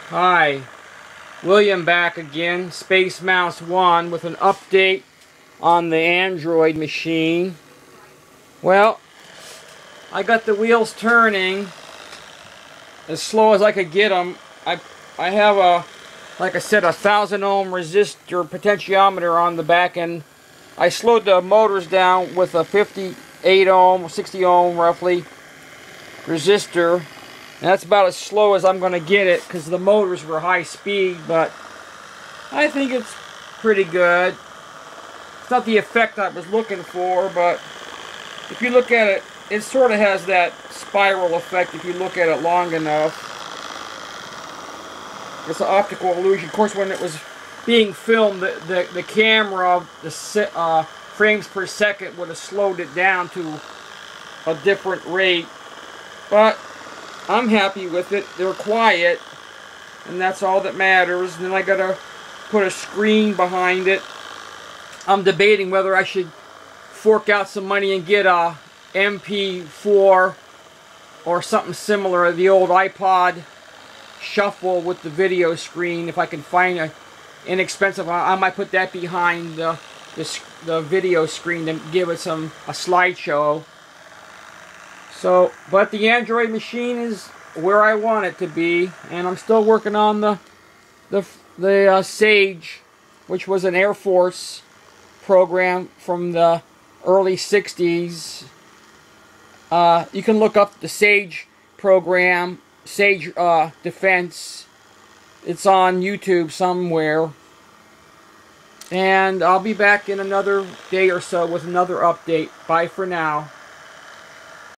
Hi, William back again, Space Mouse 1 with an update on the Android machine. Well, I got the wheels turning as slow as I could get them. I have like I said, a 1,000 ohm resistor potentiometer on the back, and I slowed the motors down with a 58 ohm, 60 ohm roughly resistor. And that's about as slow as I'm going to get it because the motors were high speed, but I think it's pretty good. It's not the effect I was looking for, but if you look at it, it sort of has that spiral effect if you look at it long enough. It's an optical illusion. Of course, when it was being filmed, the camera, the frames per second would have slowed it down to a different rate. But I'm happy with it. They're quiet, and that's all that matters. And then I gotta put a screen behind it. I'm debating whether I should fork out some money and get a MP4 or something similar, the old iPod Shuffle with the video screen. If I can find an inexpensive, I might put that behind the video screen to give it a slideshow. So, but the Android machine is where I want it to be, and I'm still working on the Sage, which was an Air Force program from the early 60s. You can look up the Sage program, Sage Defense. It's on YouTube somewhere. And I'll be back in another day or so with another update. Bye for now.